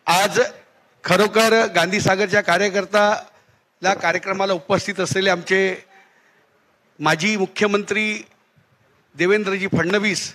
आज खरोखर गांधीसागरच्या कार्यकर्त्याला कार्यक्रमाला उपस्थित असलेले आमचे माजी मुख्यमंत्री देवेंद्रजी फडणवीस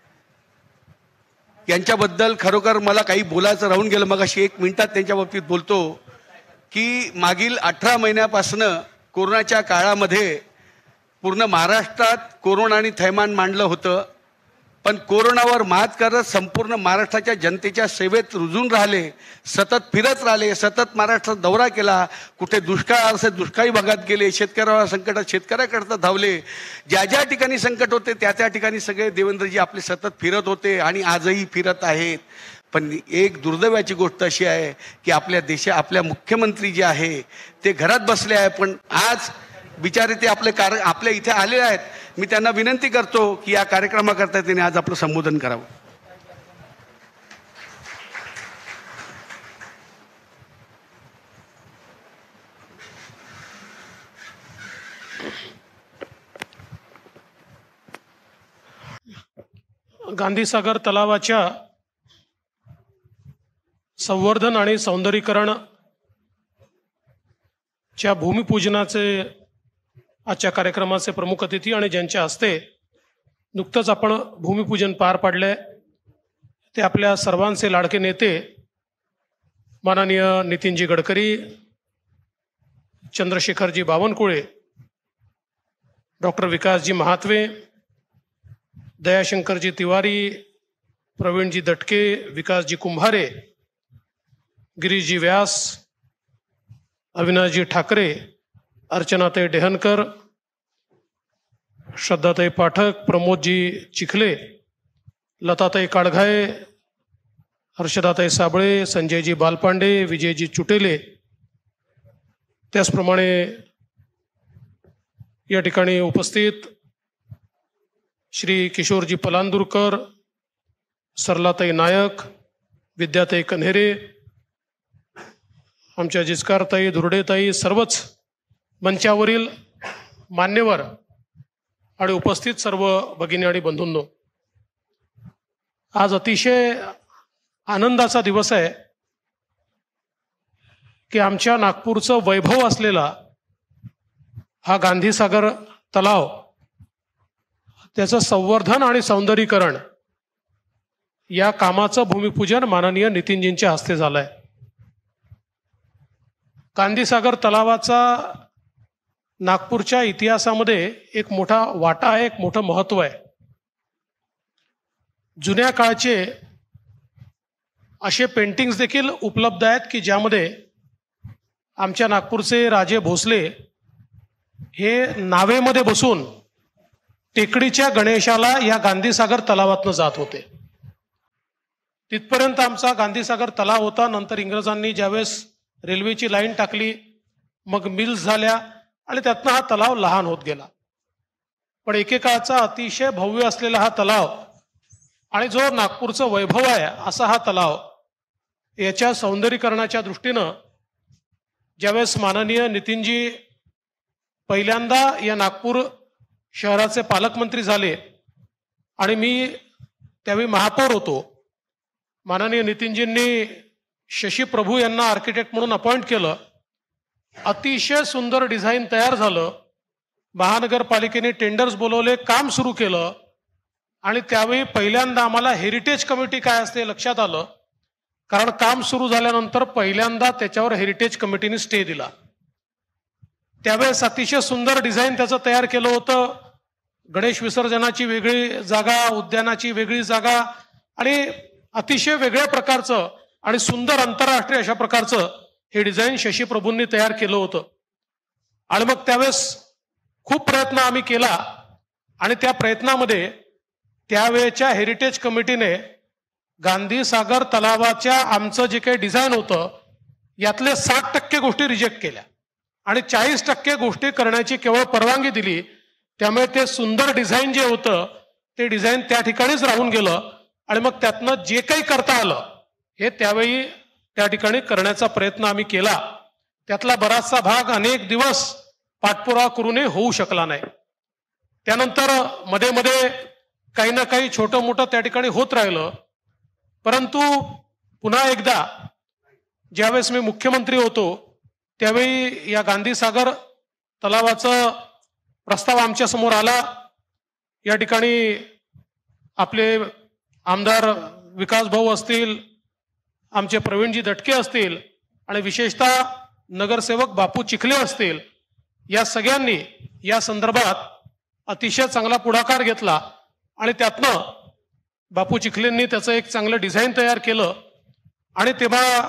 यांच्याबद्दल खरोखर मला काही बोलायचं राहून गेलं. मग अशी 1 मिनिटात त्यांच्या बाबतीत बोलतो की मागील 18 महिन्यापासून कोरोनाच्या काळामध्ये पूर्ण महाराष्ट्रात कोरोनाने थैमान मांडलं होतं, पण कोरोनावर मात करत संपूर्ण महाराष्ट्राच्या जनतेच्या सेवेत रुजून राहिले, सतत फिरत राहिले, सतत महाराष्ट्रात दौरा केला. कुठे दुष्काळ असे दुष्काळी भागात गेले, शेतकऱ्यावर संकटात शेतकऱ्याकडे धावले, ज्या ज्या ठिकाणी संकट होते त्या त्या ठिकाणी सगळे देवेंद्रजी आपले सतत फिरत होते आणि आजही फिरत आहेत. पण एक दुर्दैवाची गोष्ट अशी आहे की आपल्या मुख्यमंत्री जे आहे ते घरात बसले आहे, पण आज बिचारे ते आपल्या इथे आले आहेत. मी त्यांना विनंती करतो की या कार्यक्रमाकरता त्यांनी आज आपलं संबोधन करावं. गांधीसागर तलावाच्या संवर्धन आणि सौंदर्यीकरण च्या भूमिपूजनाचे आजच्या कार्यक्रमाचे प्रमुख अतिथी आणि ज्यांच्या हस्ते नुकतंच आपण भूमिपूजन पार पाडले ते आपल्या सर्वांचे लाडके नेते माननीय नितीनजी गडकरी, चंद्रशेखरजी बावनकुळे, डॉक्टर विकासजी महात्वे, दयाशंकरजी तिवारी, प्रवीणजी दटके, विकासजी कुंभारे, गिरीशजी व्यास, अविनाशजी ठाकरे, अर्चनाताई डेहनकर, श्रद्धाताई पाठक, प्रमोदजी चिखले, लताताई काळघाये, हर्षदाताई साबळे, संजयजी बालपांडे, विजयजी चुटेले, त्याचप्रमाणे या ठिकाणी उपस्थित श्री किशोरजी पलांदूरकर, सरलाताई नायक, विद्याताई कन्हेरे, आमच्या जिचकारताई, धुर्डेताई, सर्वच मंचावरील मान्यवर आणि उपस्थित सर्व भगिनी आणि बंधूंनो, आज अतिशय आनंदाचा दिवस आहे की आमच्या नागपूरचं वैभव असलेला हा गांधीसागर तलाव, त्याचं संवर्धन आणि सौंदर्यीकरण या कामाचं भूमिपूजन माननीय नितीनजींच्या हस्ते झालं आहे. गांधीसागर तलावाचा नागपूरच्या इतिहासामध्ये एक मोठा वाटा आहे, एक मोठं महत्त्व आहे. जुन्या काळचे असे पेंटिंग्स देखील उपलब्ध आहेत की ज्यामध्ये आमच्या नागपूरचे राजे भोसले हे नावेमध्ये बसून टेकडीच्या गणेशाला या गांधीसागर तलावातनं जात होते. तिथपर्यंत आमचा गांधीसागर तलाव होता. नंतर इंग्रजांनी ज्यावेळेस रेल्वेची लाईन टाकली, मग मिल्स झाल्या आणि त्यातनं हा तलाव लहान होत गेला. पण एकेकाळचा अतिशय भव्य असलेला हा तलाव आणि जो नागपूरचं वैभव आहे असा हा तलाव, याच्या सौंदर्यीकरणाच्या दृष्टीनं ज्यावेळेस माननीय नितीनजी पहिल्यांदा या नागपूर शहराचे पालकमंत्री झाले आणि मी त्यावेळी महापौर होतो, माननीय नितीनजींनी शशी प्रभू यांना आर्किटेक्ट म्हणून अपॉइंट केलं. अतिशय सुंदर डिझाईन तयार झालं. महानगरपालिकेने टेंडर्स बोलवले, काम सुरू केलं आणि त्यावेळी पहिल्यांदा आम्हाला हेरिटेज कमिटी काय असते लक्षात आलं. कारण काम सुरू झाल्यानंतर पहिल्यांदा त्याच्यावर हेरिटेज कमिटीने स्टे दिला. त्यावेळेस अतिशय सुंदर डिझाईन त्याचं तयार केलं होतं. गणेश विसर्जनाची वेगळी जागा, उद्यानाची वेगळी जागा आणि अतिशय वेगळ्या प्रकारचं आणि सुंदर आंतरराष्ट्रीय अशा प्रकारचं हे डिझाईन शशी प्रभूंनी तयार केलं होतं. आणि मग त्यावेळेस खूप प्रयत्न आम्ही केला आणि त्या प्रयत्नामध्ये त्यावेळेच्या हेरिटेज कमिटीने गांधीसागर तलावाच्या आमचं जे काही डिझाईन होतं यातले 60% गोष्टी रिजेक्ट केल्या आणि 40% गोष्टी करण्याची केवळ परवानगी दिली. त्यामुळे ते सुंदर डिझाईन जे होतं ते डिझाईन त्या ठिकाणीच राहून गेलं आणि मग त्यातनं जे काही करता आलं हे त्यावेळी त्या ठिकाणी करण्याचा प्रयत्न आम्ही केला. त्यातला बराचसा भाग अनेक दिवस पाठपुरावा करूनही होऊ शकला नाही. त्यानंतर मध्ये मध्ये काही ना काही छोटं मोठं त्या ठिकाणी होत राहिलं. परंतु पुन्हा एकदा ज्यावेळेस मी मुख्यमंत्री होतो त्यावेळी या गांधीसागर तलावाचा प्रस्ताव आमच्या समोर आला। या ठिकाणी आपले आमदार विकास भाऊ असतील, आमचे प्रवीणजी दटके असतील आणि विशेषतः नगरसेवक बापू चिखले असतील, या सगळ्यांनी या संदर्भात अतिशय चांगला पुढाकार घेतला आणि त्यातनं बापू चिखलेंनी त्याचं एक चांगलं डिझाईन तयार केलं। आणि तेव्हा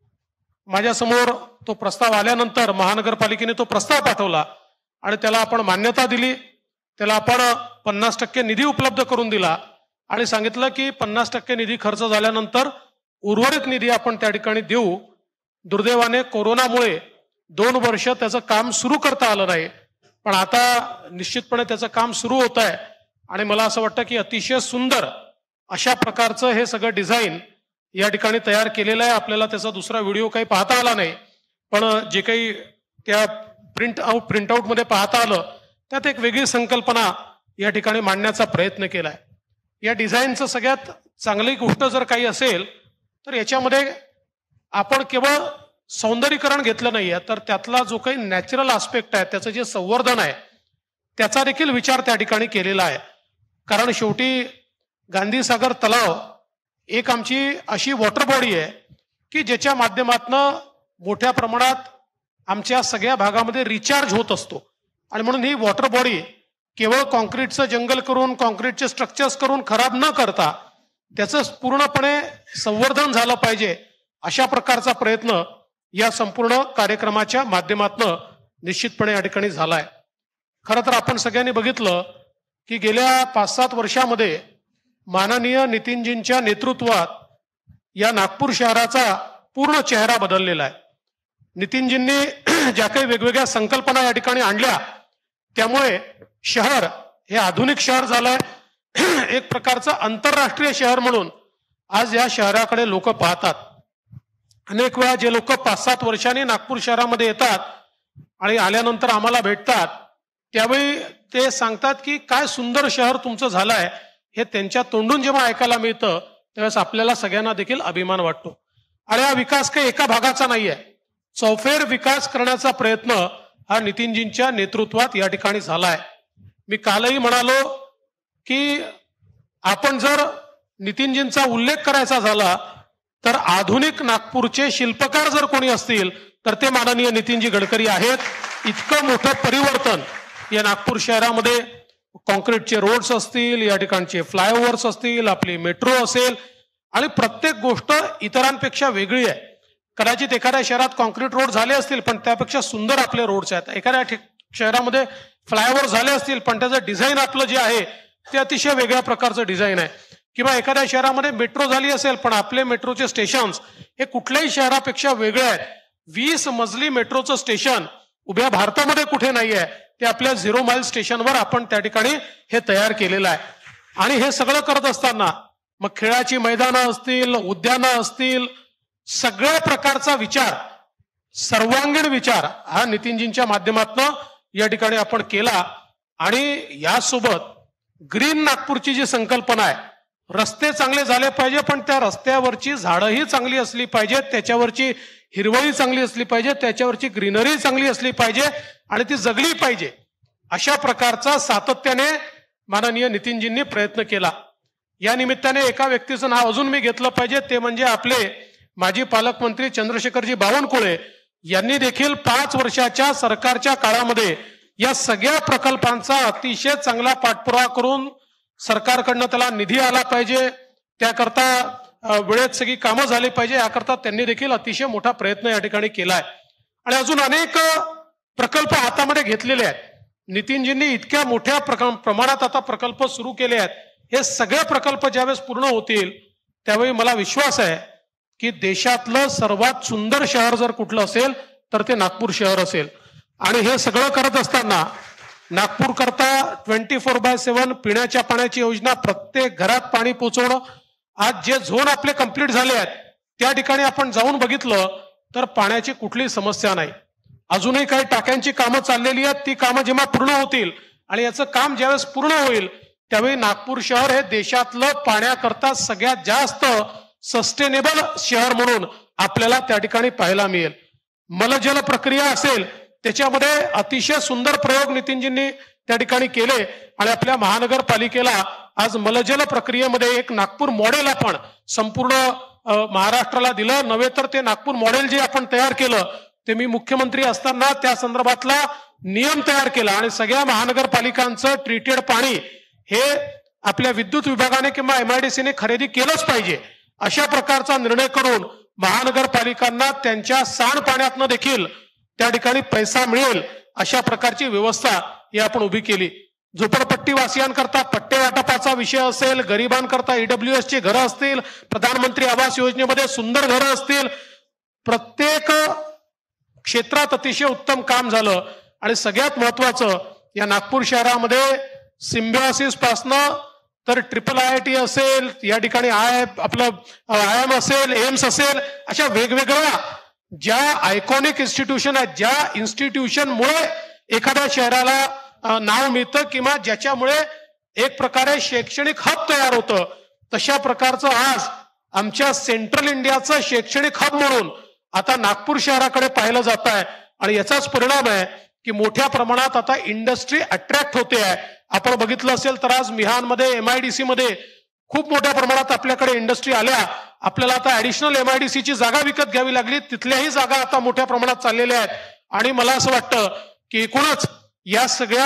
माझ्यासमोर तो प्रस्ताव आल्यानंतर महानगरपालिकेने तो प्रस्ताव पाठवला आणि त्याला आपण मान्यता दिली। त्याला आपण 50% निधी उपलब्ध करून दिला आणि सांगितलं की 50% निधी खर्च झाल्यानंतर उर्वरित निधी आपण त्या ठिकाणी देऊ। दुर्दैवाने कोरोनामुळे 2 वर्ष त्याचं काम सुरू करता आलं नाही, पण आता निश्चितपणे त्याचं काम सुरू होत आहे आणि मला असं वाटतं की अतिशय सुंदर अशा प्रकारचं हे सगळं डिझाईन या ठिकाणी तयार केलेलं आहे। आपल्याला त्याचा दुसरा व्हिडिओ काही पाहता आला नाही, पण जे काही त्या प्रिंटआउटमध्ये पाहता आलं त्यात एक वेगळी संकल्पना या ठिकाणी मांडण्याचा प्रयत्न केलाय। या डिझाईनचं सगळ्यात चांगली गोष्ट जर काही असेल तर याच्यामध्ये आपण केवळ सौंदर्यीकरण घेतलं नाहीये, तर त्यातला जो काही नॅचरल आस्पेक्ट आहे, त्याचं जे संवर्धन आहे, त्याचा देखील विचार त्या ठिकाणी केलेला आहे। कारण शेवटी गांधीसागर तलाव एक आमची अशी वॉटर बॉडी आहे की ज्याच्या माध्यमातून मोठ्या प्रमाणात आमच्या सगळ्या भागामध्ये रिचार्ज होत असतो आणि म्हणून ही वॉटर बॉडी केवळ कॉन्क्रीटचं जंगल करून, कॉन्क्रीटचे स्ट्रक्चर्स करून खराब न करता त्याचं पूर्णपणे संवर्धन झालं पाहिजे, अशा प्रकारचा प्रयत्न या संपूर्ण कार्यक्रमाच्या माध्यमातून निश्चितपणे या ठिकाणी झालाय। खरं तर आपण सगळ्यांनी बघितलं की गेल्या 5-7 वर्षामध्ये माननीय नितीनजींच्या नेतृत्वात या नागपूर शहराचा पूर्ण चेहरा बदललेला आहे। नितीनजींनी ज्या काही वेगवेगळ्या संकल्पना या ठिकाणी आणल्या त्यामुळे शहर हे आधुनिक शहर झालंय। एक प्रकारचं आंतरराष्ट्रीय शहर म्हणून आज या शहराकडे लोक पाहतात। अनेक वेळा जे लोक 5-7 वर्षांनी नागपूर शहरामध्ये येतात आणि आल्यानंतर आम्हाला भेटतात त्यावेळी ते सांगतात की काय सुंदर शहर तुमचं झालंय, हे त्यांच्या तोंडून जेव्हा ऐकायला मिळतं त्यावेळेस आपल्याला सगळ्यांना देखील अभिमान वाटतो। आणि हा विकास काही एका भागाचा नाहीये, चौफेर विकास करण्याचा प्रयत्न हा नितीनजींच्या नेतृत्वात या ठिकाणी झालाय। मी कालही म्हणालो की आपण जर नितीनजींचा उल्लेख करायचा झाला तर आधुनिक नागपूरचे शिल्पकार जर कोणी असतील तर ते माननीय नितीनजी गडकरी आहेत। इतकं मोठं परिवर्तन या नागपूर शहरामध्ये कॉन्क्रीटचे रोड्स असतील, या ठिकाणचे फ्लायओव्हर्स असतील, आपली मेट्रो असेल आणि प्रत्येक गोष्ट इतरांपेक्षा वेगळी आहे। कदाचित एखाद्या शहरात कॉन्क्रीट रोड झाले असतील पण त्यापेक्षा सुंदर आपले रोड्स आहेत, एखाद्या शहरामध्ये फ्लायओव्हर झाले असतील पण त्याचं डिझाईन आपलं जे आहे ते अतिशय वेगळ्या प्रकारचं डिझाईन आहे, किंवा एखाद्या शहरामध्ये मेट्रो झाली असेल पण आपले मेट्रोचे स्टेशन्स हे कुठल्याही शहरापेक्षा वेगळे आहेत। 20 मजली मेट्रोचं स्टेशन उभ्या भारतामध्ये कुठे नाही आहे, ते आपल्या 0 माईल स्टेशनवर आपण त्या ठिकाणी हे तयार केलेलं आहे। आणि हे सगळं करत असताना मग खेळाची मैदानं असतील, उद्यानं असतील, सगळ्या प्रकारचा विचार, सर्वांगीण विचार हा नितीनजींच्या माध्यमातून या ठिकाणी आपण केला। आणि यासोबत ग्रीन नागपूरची जी संकल्पना आहे, रस्ते चांगले झाले पाहिजे पण त्या रस्त्यावरची झाडंही चांगली असली पाहिजे, त्याच्यावरची हिरवळी चांगली असली पाहिजे, त्याच्यावरची ग्रीनरी चांगली असली पाहिजे आणि ती जगली पाहिजे, अशा प्रकारचा सातत्याने माननीय नितीनजींनी प्रयत्न केला। या निमित्ताने एका व्यक्तीचं नाव अजून मी घेतलं पाहिजे, ते म्हणजे आपले माजी पालकमंत्री चंद्रशेखरजी बावनकुळे यांनी देखील 5 वर्षाच्या सरकारच्या काळामध्ये या सगळ्या प्रकल्पांचा अतिशय चांगला पाठपुरावा करून सरकारकडनं त्याला निधी आला पाहिजे, त्याकरता वेळेत सगळी कामं झाली पाहिजे, याकरता त्यांनी देखील अतिशय मोठा प्रयत्न या ठिकाणी केलाय। आणि अजून अनेक प्रकल्प हातामध्ये घेतलेले आहेत। नितीनजींनी इतक्या मोठ्या प्रमाणात आता प्रकल्प सुरू केले आहेत, हे सगळे प्रकल्प ज्यावेळेस पूर्ण होतील त्यावेळी मला विश्वास आहे की देशातलं सर्वात सुंदर शहर जर कुठलं असेल तर ते नागपूर शहर असेल। आणि हे सगळं करत असताना नागपूर करता 24/7 पिण्याच्या पाण्याची योजना, प्रत्येक घरात पाणी पोहोचवणं, आज जे झोन आपले कंप्लीट झाले आहेत त्या ठिकाणी आपण जाऊन बघितलं तर पाण्याची कुठलीही समस्या नाही। अजूनही काही टाक्यांची कामं चाललेली आहेत, ती कामं जेव्हा पूर्ण होतील आणि याचं काम ज्यावेळेस पूर्ण होईल त्यावेळी नागपूर शहर हे देशातलं पाण्याकरता सगळ्यात जास्त सस्टेनेबल शहर म्हणून आपल्याला त्या ठिकाणी पाहायला मिळेल. मलजल प्रक्रिया असेल त्याच्यामध्ये अतिशय सुंदर प्रयोग नितीनजींनी त्या ठिकाणी केले आणि आपल्या महानगरपालिकेला आज मलजल प्रक्रियेमध्ये एक नागपूर मॉडेल आपण संपूर्ण महाराष्ट्राला दिलं. नव्हे तर ते नागपूर मॉडेल जे आपण तयार केलं ते मी मुख्यमंत्री असताना त्या संदर्भातला नियम तयार केला आणि सगळ्या महानगरपालिकांचं ट्रीटेड पाणी हे आपल्या विद्युत विभागाने किंवा MIDCने खरेदी केलंच पाहिजे अशा प्रकारचा निर्णय करून महानगरपालिकांना त्यांच्या सांडपाण्यातनं देखील त्या ठिकाणी पैसा मिळेल अशा प्रकारची व्यवस्था ही आपण उभी केली. झोपडपट्टी वासियांकरता पट्टे वाटपाचा विषय असेल, गरिबांकरता EWS ची घरं असतील, प्रधानमंत्री आवास योजनेमध्ये सुंदर घरं असतील, प्रत्येक क्षेत्रात अतिशय उत्तम काम झालं. आणि सगळ्यात महत्वाचं या नागपूर शहरामध्ये सिम्बिओसिस पासनं तर IIIT असेल, या ठिकाणी आपलं IIM असेल, एम्स असेल, अशा वेगवेगळ्या ज्या आयकॉनिक इन्स्टिट्यूशन आहेत, ज्या इन्स्टिट्यूशनमुळे एखाद्या शहराला नाव मिळतं किंवा ज्याच्यामुळे एक प्रकारे शैक्षणिक हब तयार होतं, तशा प्रकारचं आज आमच्या सेंट्रल इंडियाचं शैक्षणिक हब म्हणून आता नागपूर शहराकडे पाहिलं जात आहे. आणि याचाच परिणाम आहे की मोठ्या प्रमाणात आता इंडस्ट्री अट्रॅक्ट होते आहे. आपण बघितलं असेल तर आज मिहानमध्ये MIDC मध्ये खूप मोठ्या प्रमाणात आपल्याकडे इंडस्ट्री आल्या. आपल्याला आता ऍडिशनल MIDC ची जागा विकत घ्यावी लागली, तिथल्याही जागा आता मोठ्या प्रमाणात चाललेल्या आहेत. आणि मला असं वाटतं की एकूणच या सगळ्या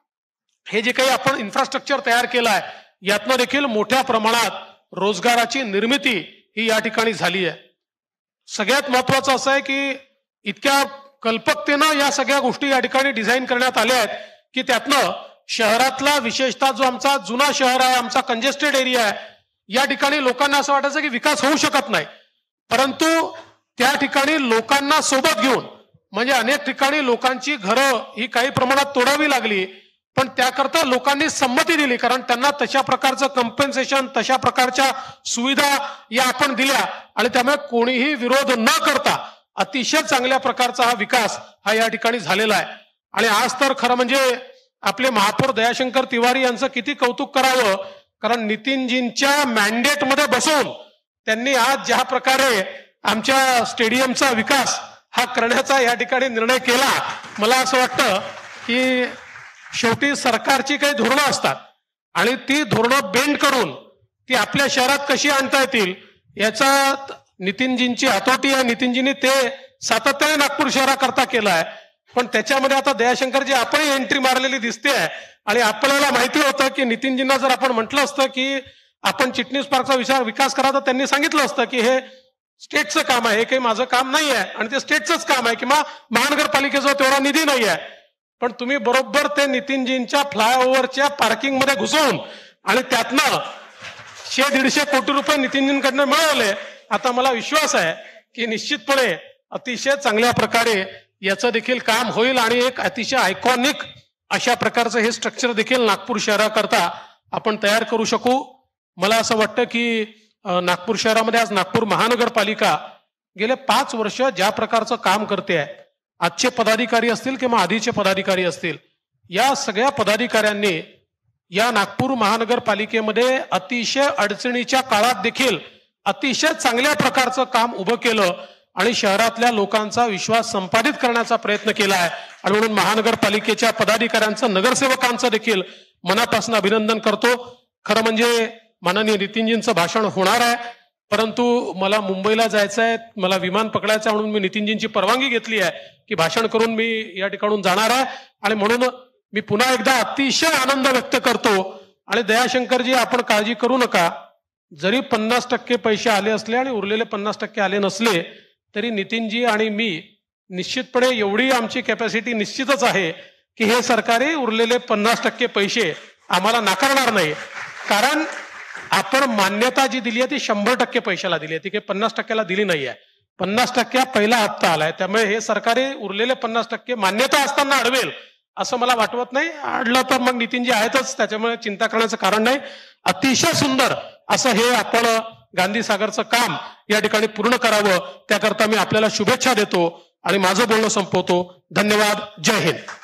हे जे काही आपण इन्फ्रास्ट्रक्चर तयार केलं आहे यातनं देखील मोठ्या प्रमाणात रोजगाराची निर्मिती ही या ठिकाणी झाली आहे. सगळ्यात महत्वाचं असं आहे की इतक्या कल्पकतेनं या सगळ्या गोष्टी या ठिकाणी डिझाईन करण्यात आल्या आहेत की त्यातनं शहरातला विशेषतः जो आमचा जुना शहर आहे, आमचा कंजेस्टेड एरिया आहे, या ठिकाणी लोकांना असं वाटायचं की विकास होऊ शकत नाही. परंतु त्या ठिकाणी लोकांना सोबत घेऊन म्हणजे अनेक ठिकाणी लोकांची घरं ही काही प्रमाणात तोडावी लागली, पण त्याकरता लोकांनी संमती दिली कारण त्यांना तशा प्रकारचं कम्पेन्सेशन, तशा प्रकारच्या सुविधा या आपण दिल्या आणि त्यामुळे कोणीही विरोध न करता अतिशय चांगल्या प्रकारचा हा विकास हा या ठिकाणी झालेला आहे. आणि आज तर खरं म्हणजे आपले महापौर दयाशंकर तिवारी यांचं किती कौतुक करावं, कारण नितीनजींच्या मॅन्डेटमध्ये बसून त्यांनी आज ज्या प्रकारे आमच्या स्टेडियमचा विकास हा करण्याचा या ठिकाणी निर्णय केला. मला असं वाटतं की शेवटी सरकारची काही धोरणं असतात आणि ती धोरणं बेंड करून ती आपल्या शहरात कशी आणता येतील याचा नितीनजींची हातोटी आहे. नितीनजींनी ते सातत्याने नागपूर शहराकरता केलं आहे. पण त्याच्यामध्ये आता दयाशंकरजी आपणही एंट्री मारलेली दिसते आहे आणि आपल्याला माहिती होतं की नितीनजींना जर आपण म्हटलं असतं की आपण चिटणीस पार्कचा विकास करा तर त्यांनी सांगितलं असतं की हे स्टेटचं काम आहे, हे काही माझं काम नाही आहे आणि ते स्टेटचंच काम आहे किंवा महानगरपालिकेचा तेवढा निधी नाही आहे. पण तुम्ही बरोबर ते नितीनजींच्या फ्लायओव्हरच्या पार्किंगमध्ये घुसवून आणि त्यातनं 100-150 कोटी रुपये नितीनजींकडनं मिळवले. आता मला विश्वास आहे की निश्चितपणे अतिशय चांगल्या प्रकारे याचं देखील काम होईल आणि एक अतिशय आयकॉनिक अशा प्रकारचं हे स्ट्रक्चर देखील नागपूर शहराकरता आपण तयार करू शकू. मला असं वाटतं की नागपूर शहरामध्ये आज नागपूर महानगरपालिका गेले 5 वर्ष ज्या प्रकारचं काम करते आहे, आजचे पदाधिकारी असतील किंवा आधीचे पदाधिकारी असतील, या सगळ्या पदाधिकाऱ्यांनी या नागपूर महानगरपालिकेमध्ये अतिशय अडचणीच्या काळात देखील अतिशय चांगल्या प्रकारचं काम उभं केलं आणि शहरातल्या लोकांचा विश्वास संपादित करण्याचा प्रयत्न केला आहे. आणि म्हणून महानगरपालिकेच्या पदाधिकाऱ्यांचं, नगरसेवकांचं देखील मनापासून अभिनंदन करतो. खरं म्हणजे माननीय नितीनजींचं भाषण होणार आहे, परंतु मला मुंबईला जायचं आहे, मला विमान पकडायचं आहे, म्हणून मी नितीनजींची परवानगी घेतली आहे की भाषण करून मी या ठिकाणून जाणार आहे. आणि म्हणून मी पुन्हा एकदा अतिशय आनंद व्यक्त करतो. आणि दयाशंकरजी आपण काळजी करू नका, जरी 50% पैसे आले असले आणि उरलेले 50% आले नसले तरी नितीनजी आणि मी निश्चितपणे एवढी आमची कॅपॅसिटी निश्चितच आहे की हे सरकारी उरलेले 50% पैसे आम्हाला नाकारणार नाही. कारण आपण मान्यता जी दिली आहे ती 100% पैशाला दिली आहे, ती काही 50%ला दिली नाही आहे. 50% पहिला हप्ता आलाय, त्यामुळे हे सरकारी उरलेले 50% मान्यता असताना अडवेल असं मला वाटवत नाही. अडलं तर मग नितीनजी आहेतच, त्याच्यामुळे चिंता करण्याचं कारण नाही. अतिशय सुंदर असं हे आपण गांधीसागरचं काम या ठिकाणी पूर्ण करावं, त्याकरता मी आपल्याला शुभेच्छा देतो आणि माझं बोलणं संपवतो. धन्यवाद. जय हिंद.